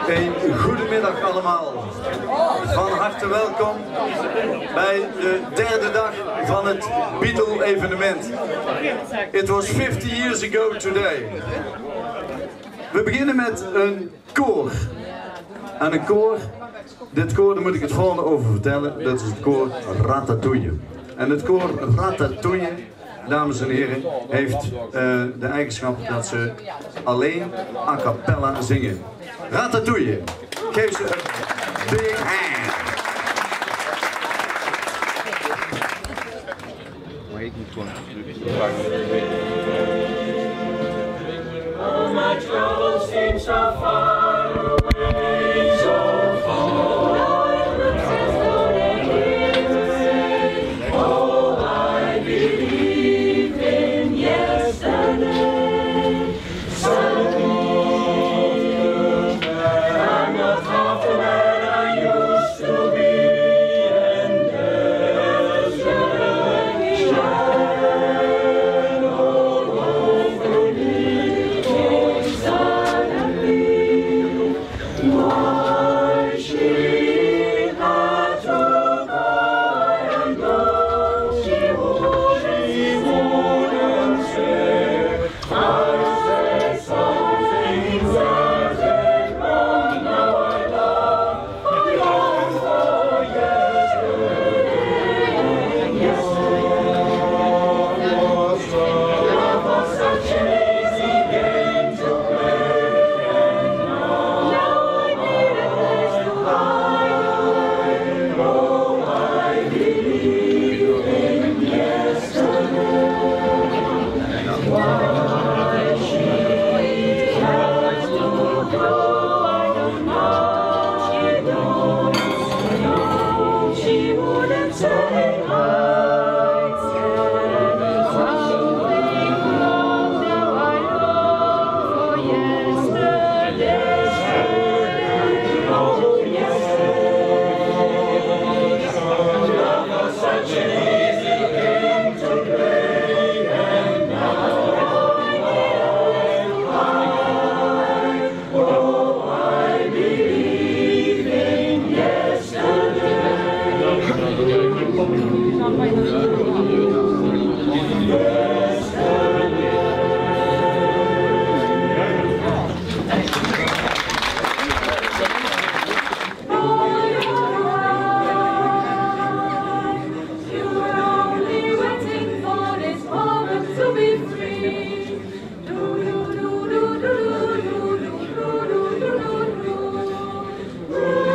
Een goedemiddag allemaal. Van harte welkom bij de derde dag van het Beatle evenement. It was 50 years ago today. We beginnen met een koor. En een koor, dit koor, daar moet ik het volgende over vertellen. Dat is het koor Ratatouille. En het koor Ratatouille, dames en heren, heeft de eigenschap dat ze alleen a cappella zingen. Ratatouille, geef ze een big hand. All my troubles seem so far away, so far. Now it looks as though they're here to stay. Oh, I believe in yesterday. I'm not half the man I used to be, and there's a shadow over me. Suddenly, why she had to go, and though she wouldn't say, I said some things that went wrong. Now I long for yesterday. Love was such an easy game to play, and now I need a place to hide. Oh, I believe in yesterday. Why she had to go, I don't know. She don't know. She wouldn't say I said something wrong. Now I long for yesterday. Oh, yesterday. Love was such an easy game to play, and now I believe in yesterday. You were only waiting for this moment to be free. Do do do do do do do do do do do.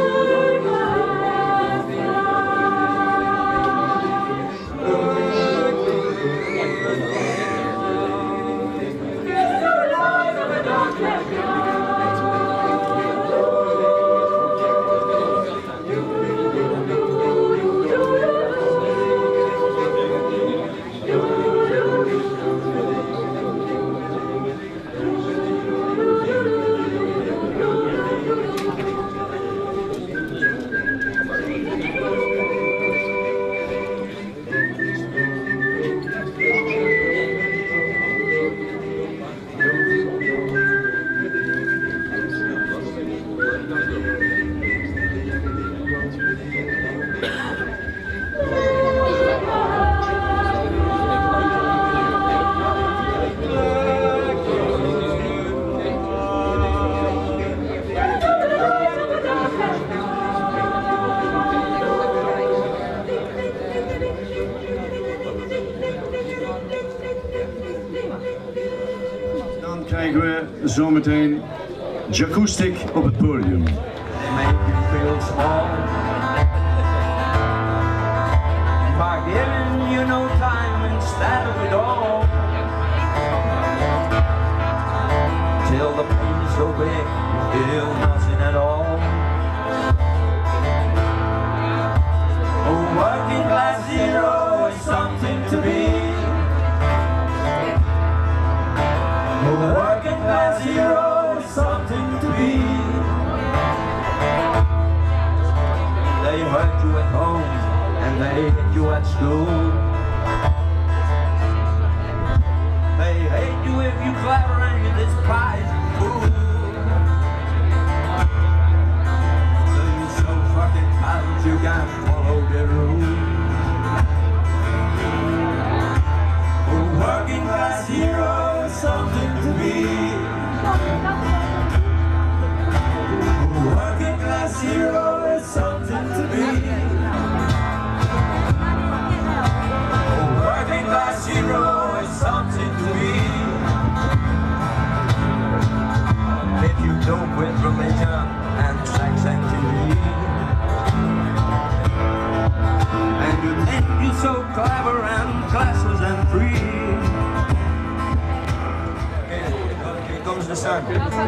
Dan krijgen we zometeen Jacoustic op het podium. They make you feel small by giving you no time instead of it all, till the pain is so big you feel nothing at all. A working class hero is something to be. A working class hero is something to be. They hurt you at home and they hate you at school. They hate you if you clever and you despise fool. you can follow the rules. A working class hero is something to be. A working class hero is something to be. A working class hero is something to be. If you don't quit religion and sex and TV, and you think you're so clever and classless and free. Okay, here comes the sun.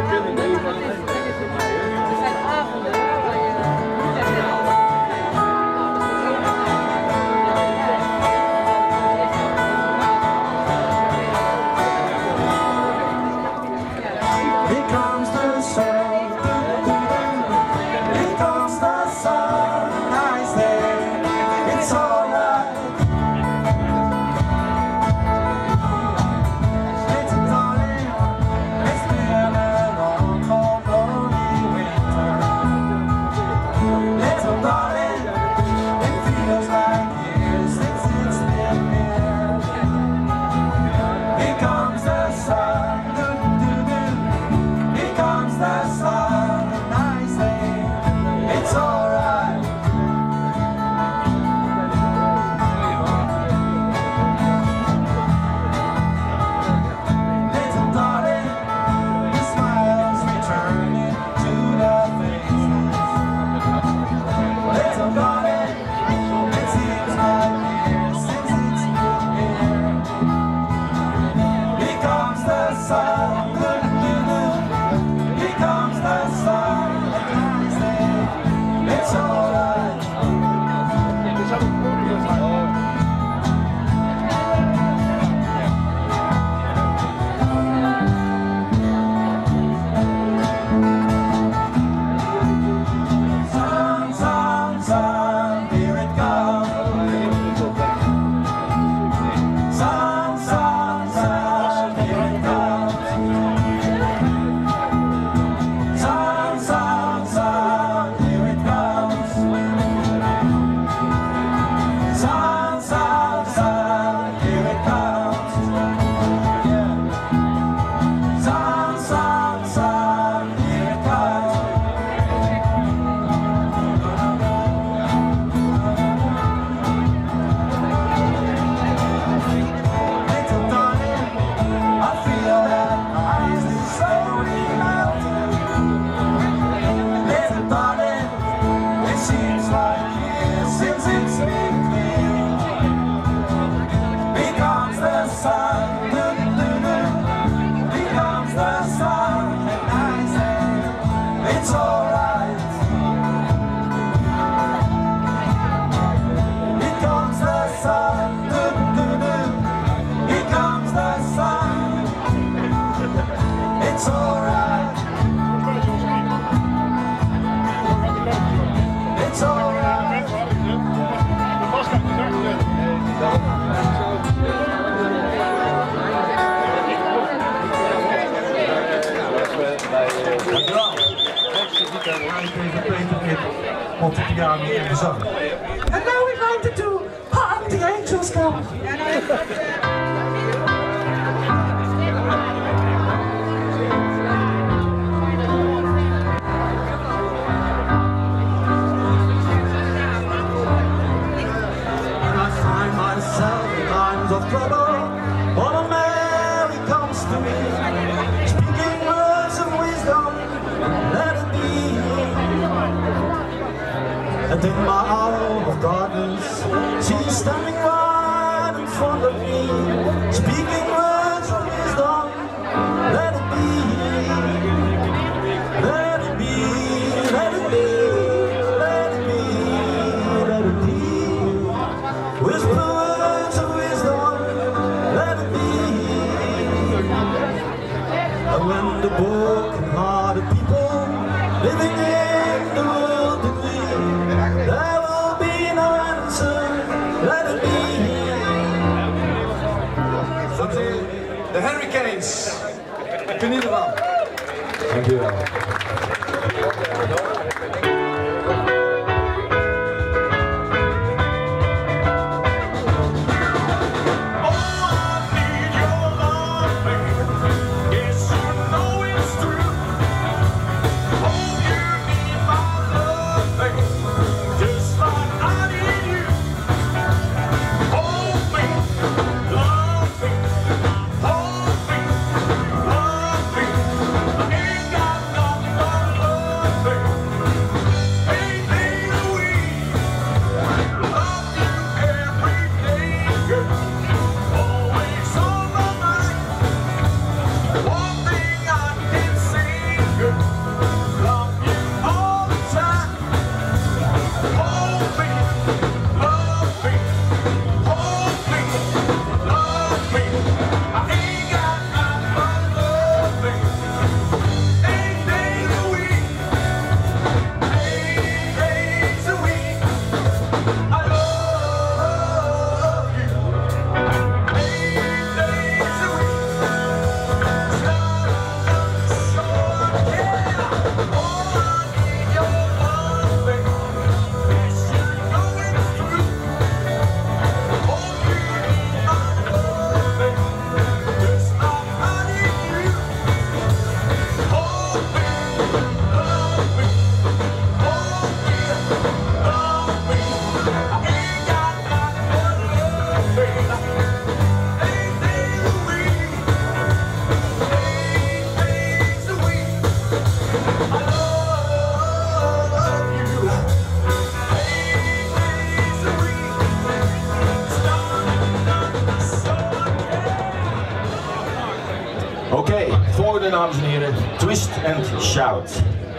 Montepiano in de zang. And now we're going to do Hark the Angels Come. I find myself in times of trouble. Mother Mary comes to me, speaking words of wisdom, let it be. And in my hour of darkness, she's standing right in front of me, speaking words of wisdom, let it be. Let it be, let it be, let it be, let it be. Whisper words of wisdom, let it be. And when the broken-hearted people living in the world agree, there will be no answer, let it be. De Hurricanes. Geniet ervan. Dankjewel. Oké, volgende dames en heren, Twist and Shout.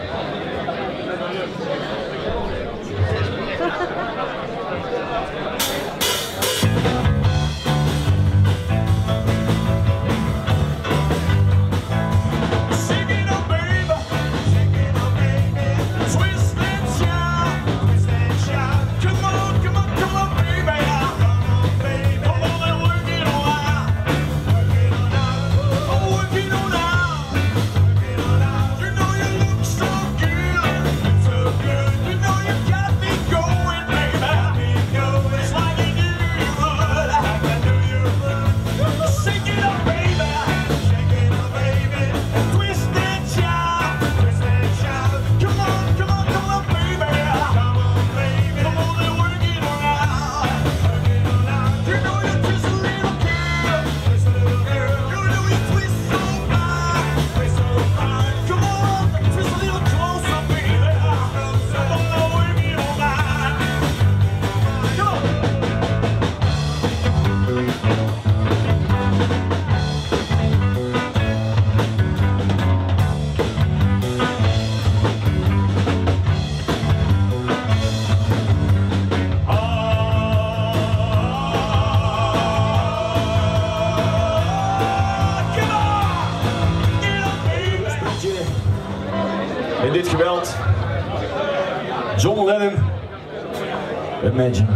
In dit geweld, John Lennon, Imagine.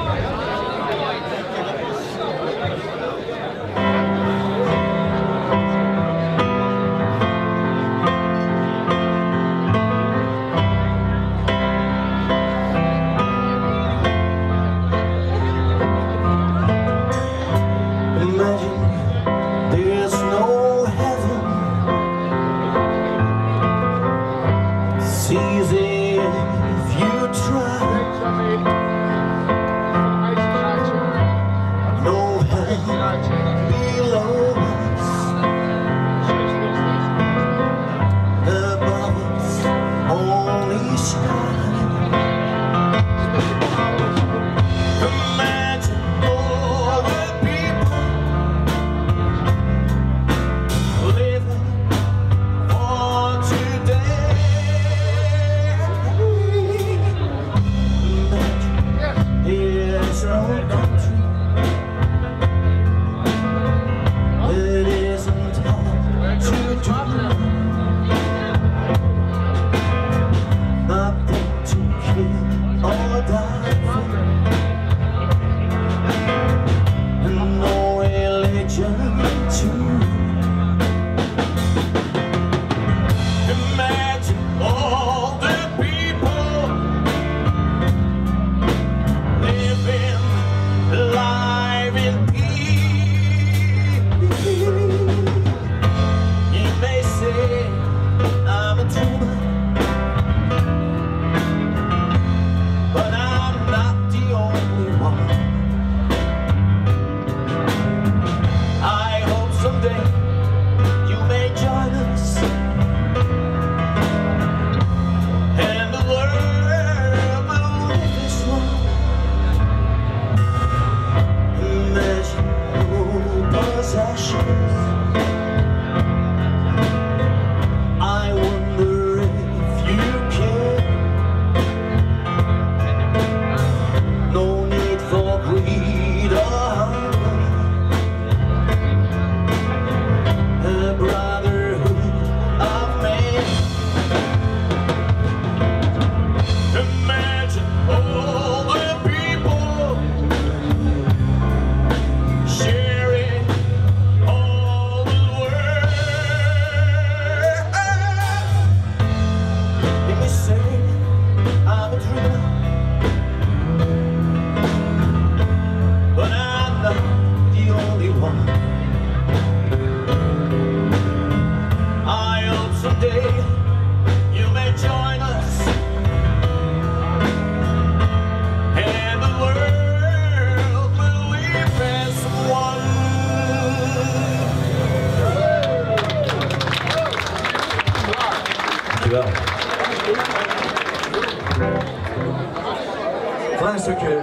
Klein stukje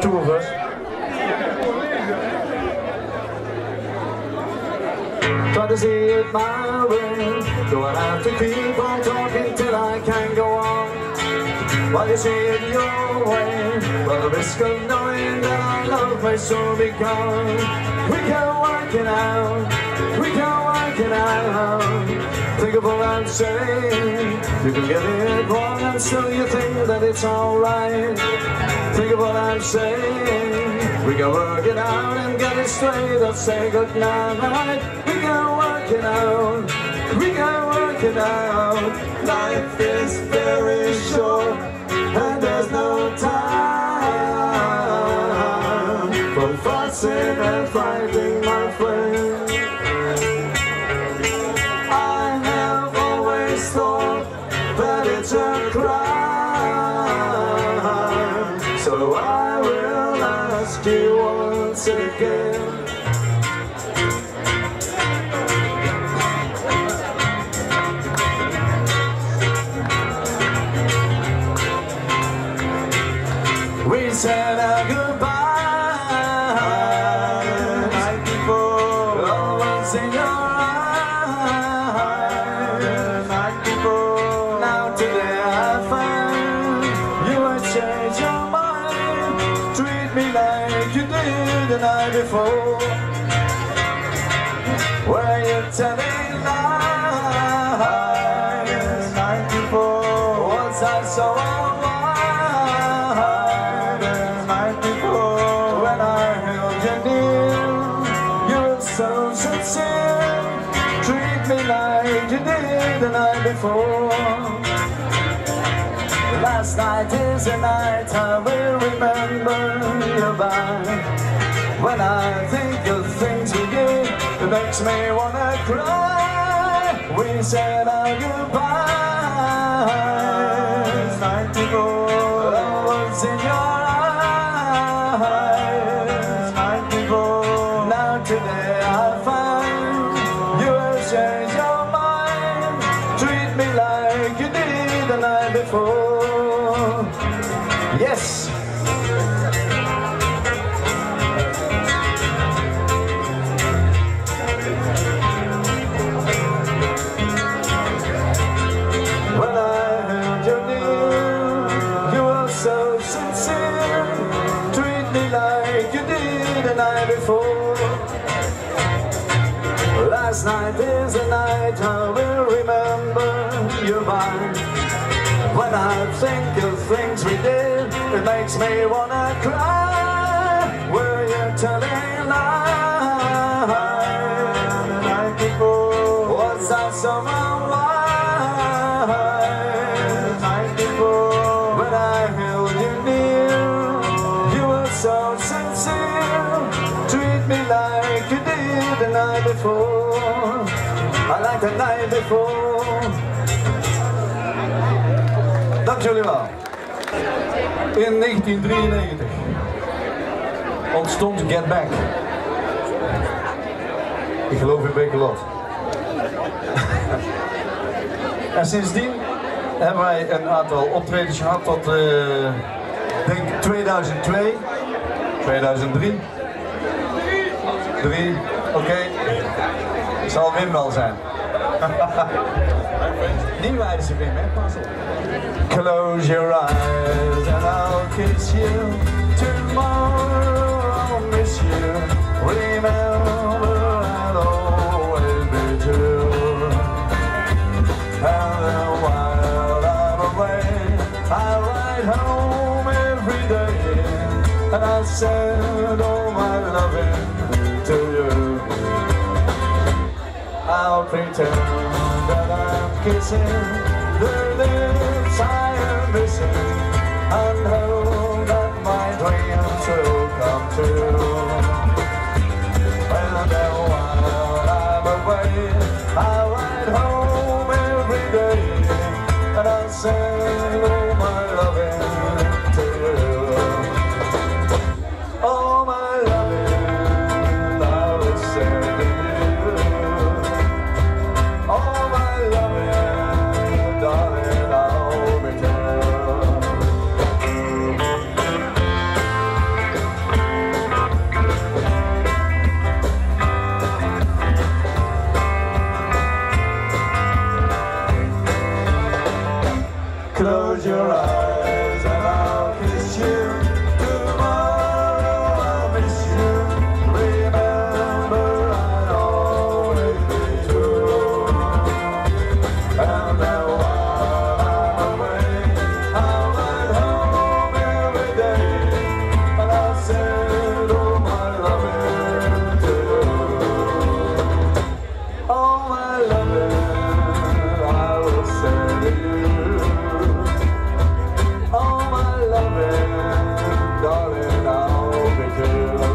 toeven. to see it my way. Do I have to keep on talking till I can't go on? While you see it your way, well, the risk of knowing that our love may soon be gone. We can work it out, we can work it out. Think of what I'm saying. You can get it wrong and still you think that it's alright. Think of what I'm saying. We can work it out and get it straight or say goodnight. We can work it out, we can work it out. Life is very short and there's no time for fussing and fighting, my friend. I have always thought that it's a crime, so I will ask you once again. We said our goodbye the night before. Love was in your eyes the night before. Now today I find you have changed your mind. Treat me like you did the night before. Were you telling lies the night before? Was I so so sincere? Treat me like you did the night before. Last night is a night I will remember you by. When I think of things we did, it makes me wanna cry. We said our goodbyes night before. Love was in your eyes night before. Now today I find you have changed your mind. Treat me like you did the night before. Yes. When I held you near, you were so sincere. Treat me like you did the night before. Last night is a night I will remember you by. When I think of things we did, it makes me wanna cry. Were you telling lies the night before? Was I someone wise the night before? When I held you near, you were so sincere. Treat me like you did the night before. I like the night before. Dank jullie wel. In 1993 ontstond Get Back. Ik geloof in Bekelot. En sindsdien hebben wij een aantal optredens gehad tot denk 2002, 2003. 3, oké. Zal Wim wel zijn. Nieuwwijdense Wim, hè? Pas op. Close your eyes and I'll kiss you. Tomorrow I'll miss you. Remember I'll always be true. And then while I'm away, I ride home every day. And I send all my loving to you. I'll pretend that I'm kissing the lips I am missing, and hope that my dreams will come true. And then while I'm away, I ride home every day, and I'll send all my loving to you. All my loving I will send to you. All my loving, darling, I'll return. close your eyes and I'll kiss you. Tomorrow I'll miss you. Remember, I'll always be true. And now while I'm away, I'll ride home every day, and I'll send all my loving to you. All my loving I will send to you. All my loving, darling, I'll be true.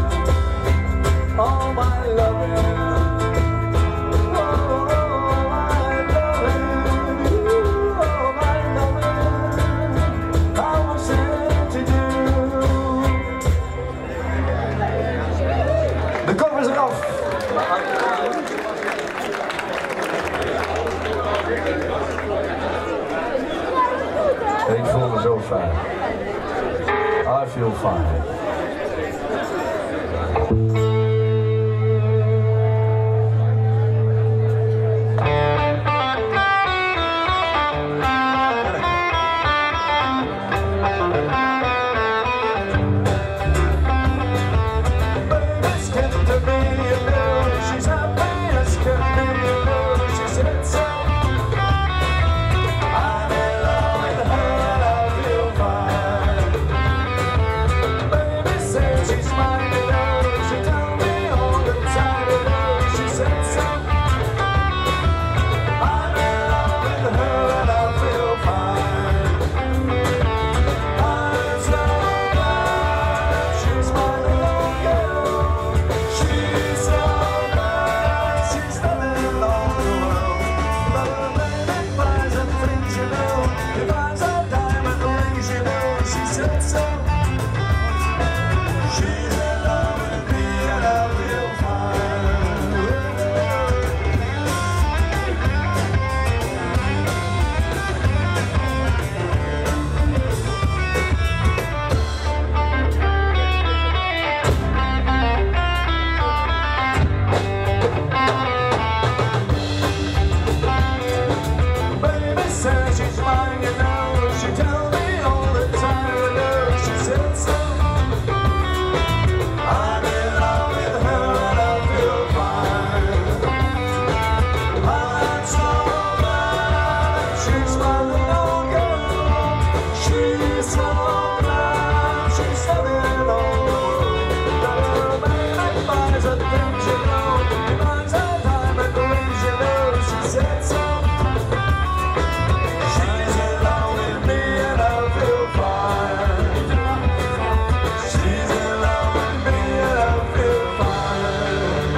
All my loving, oh my loving, oh my loving, I will send to you. De kop is eraf. Ik voel me zo fijn. I feel fine. Baby's good to me, you know. She's happy as can be, you know. She said so. I'm in love with her and I feel fine. Baby says she's mine, you know. She told me all the time, you know. She said so. I'm in love with her and I feel fine. I'm so glad she's my little girl. She's so glad she's living all the world. But her baby buys her things, you know. He buys her diamond rings, you know. She said so. She's in love with me and I feel fine. Baby says she's mine, you know. She tells me all the time, you know. She said so. I'm in love with her and I feel fine. I'm so glad she's my little girl. She's so glad she's living all the world. But her baby buys her things, you know. He buys her diamond rings, you know. She said so. She's in love with me and I feel fine. She's in love with me and I feel fine.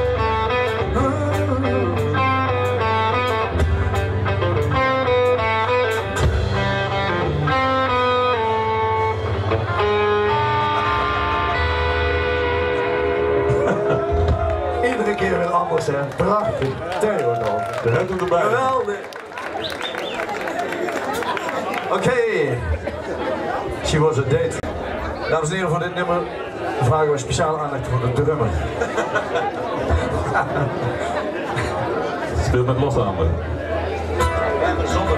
Iedere keer weer anders, hè. Prachtig. Theodor. De hem erbij. Geweldig. Oké. She was a date. Dames en heren, voor dit nummer vragen we speciale aandacht voor de drummer. Speel met losse handen. Zonder.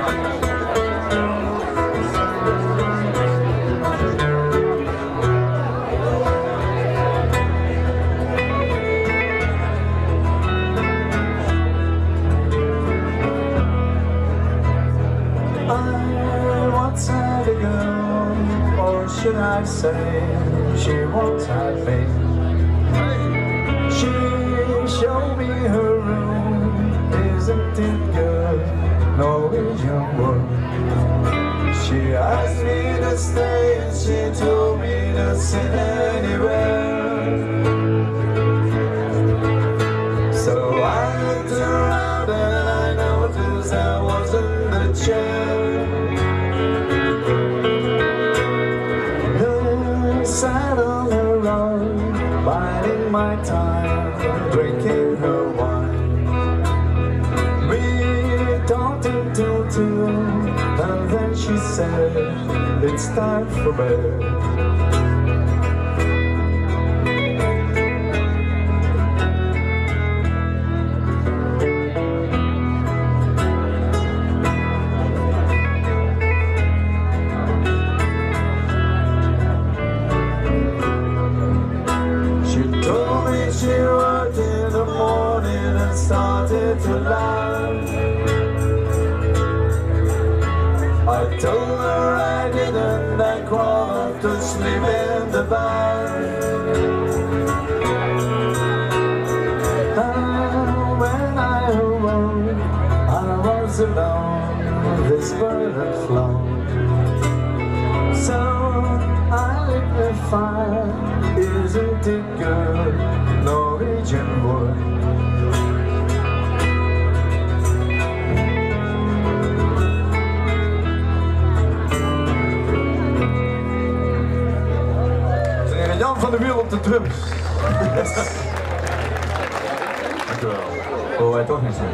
I once had a girl, or should I say, she once had me. She showed me her room, isn't it good? Norwegian wood. She asked me to stay and she told me to sit anywhere. So I looked around and I noticed I wasn't the chair. I sat on the road, biding my time, drinking her wine. We talked until 2, and then she said, it's time for bed. started to laugh. I told her I didn't, and crawled to sleep in the bath. And when I awoke, I was alone, this bird had flown. So I lit the fire, isn't it good, Norwegian wood? Jan van der Wiel op de drums. Yes. Dankjewel. Oh, wij toch niet zo.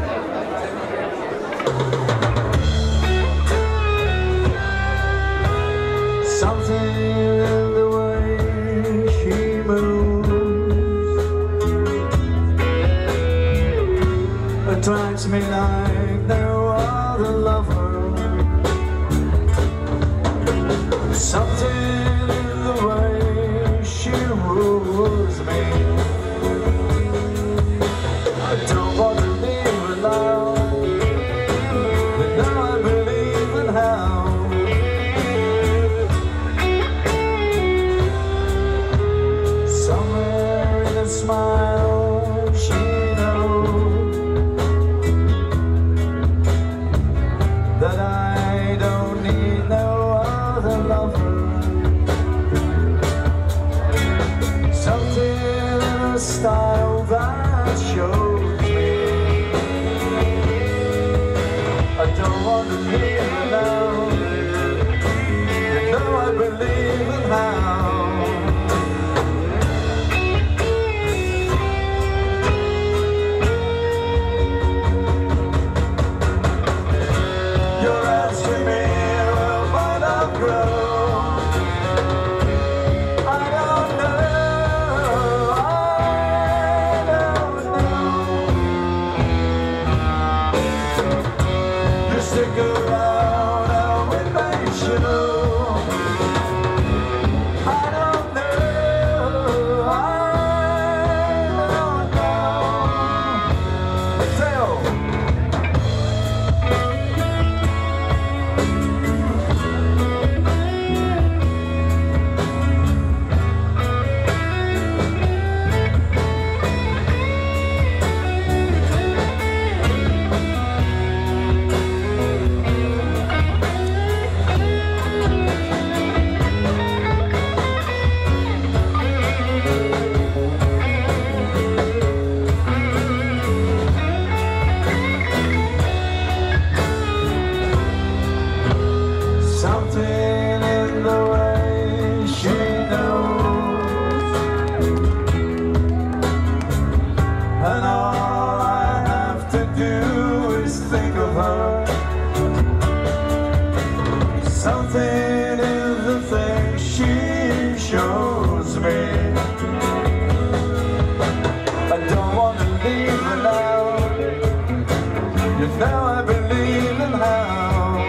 Something in the way she moves attracts me like no other lover. Something in the way she rules me. I don't want to leave her now, but now I believe in how. Somewhere in a smile she knows that I don't need no other lover. Something in a style that shows me I don't want to leave her now. You know I believe in how. You're asking me where might I grow? I don't know, I don't know. You stick around and we may show. I don't know, I don't know. Theo. Something in the way she knows, and all I have to do is think of her. Something in the things she shows me. I don't want to leave her now. You know I believe in how.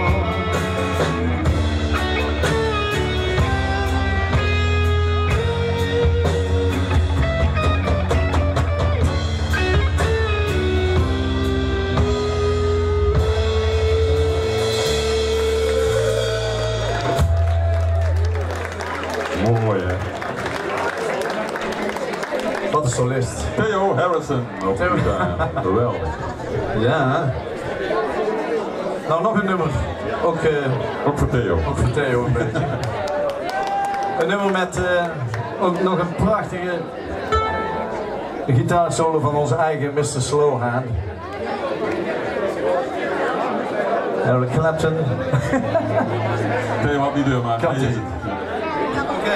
Mooi hè. Wat een solist. Theo Harrison op de gitaar. Geweldig. Ja. Nou, nog een nummer. Ook Ook voor Theo. voor Theo een beetje. Een nummer met ook nog een prachtige gitaarsolo van onze eigen Mr. Slowhand. Eric Clapton. Theo had die deur maar. Kan Hij is hij. het. Oké.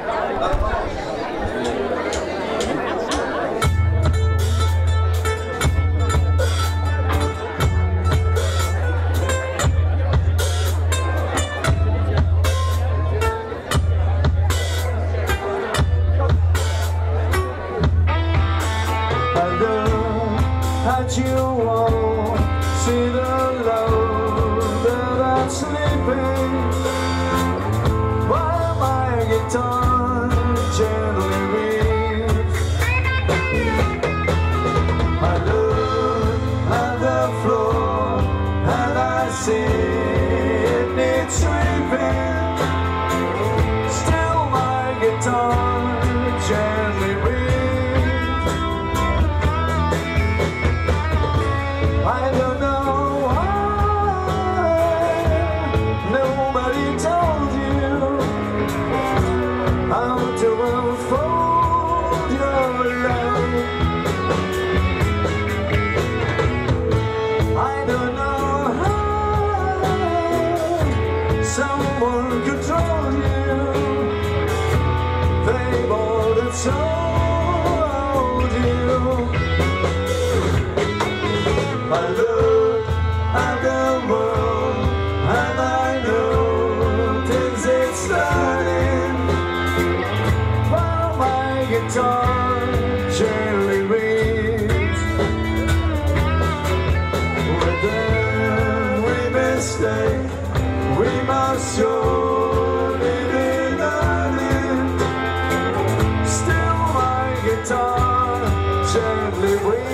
At you won't see the load that I'm sleeping while my guitar gently weeps. My love told you. I look at the world and I know things it's starting. While my guitar gently reads, within we mistake, we must surely be learning. Still my guitar gently weeps.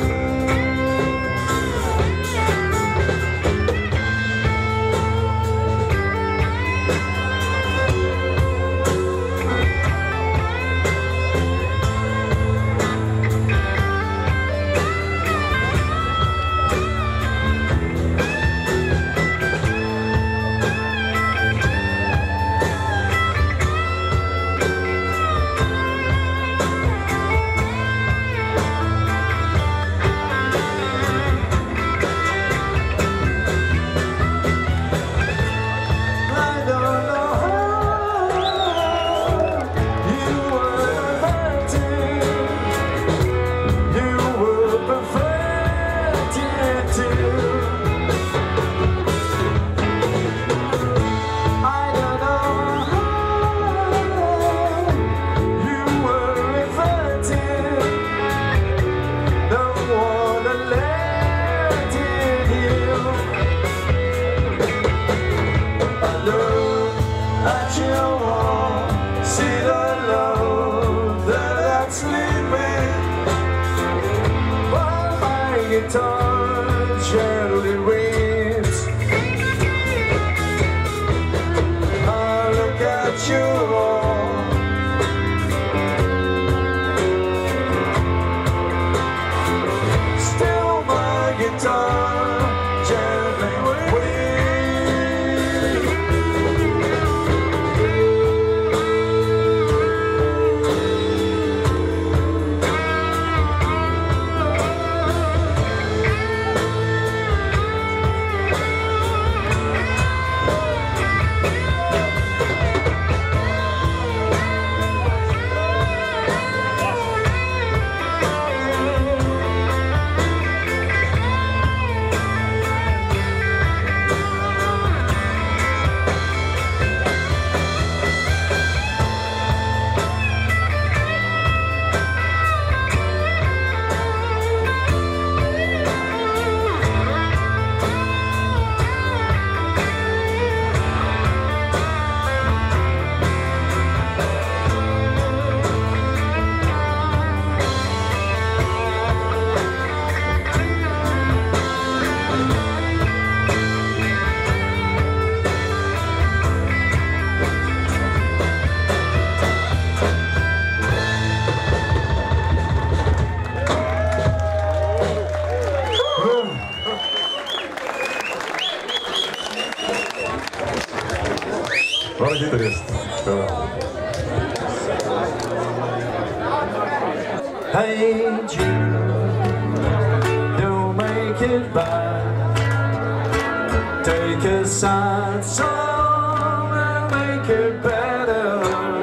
Guitar gently weeps. I look at you all. Still my guitar gently Wat een gitarist. Hey Jude, don't make it bad. Take a sad song and make it better.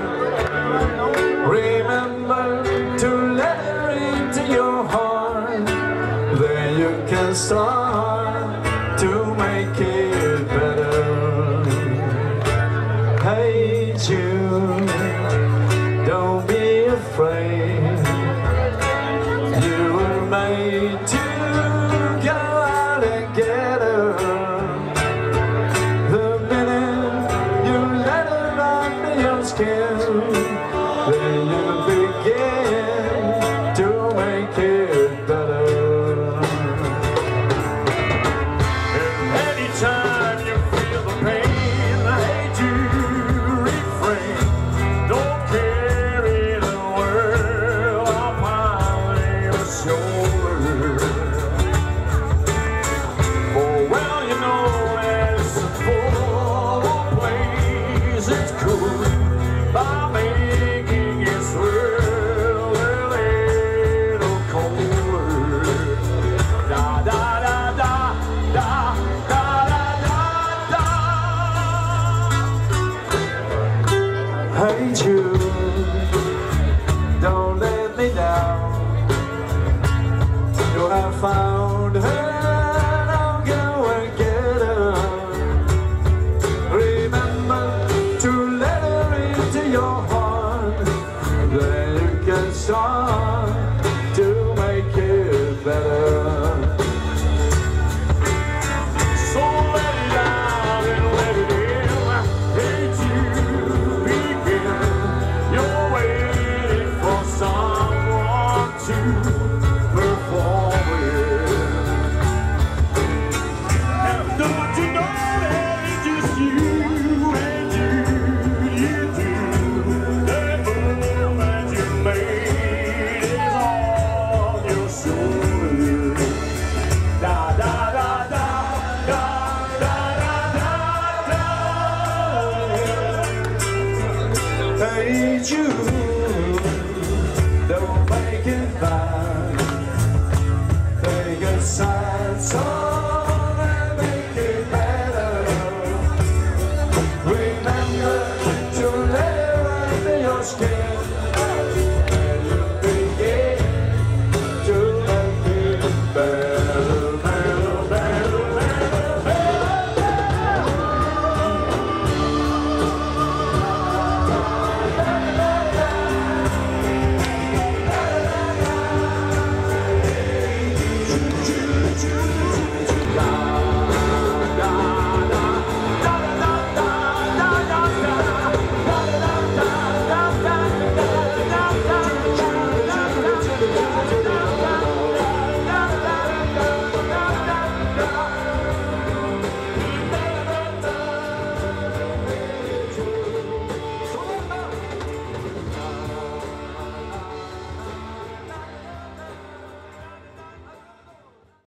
Remember to let her into your heart. Then you can start to make it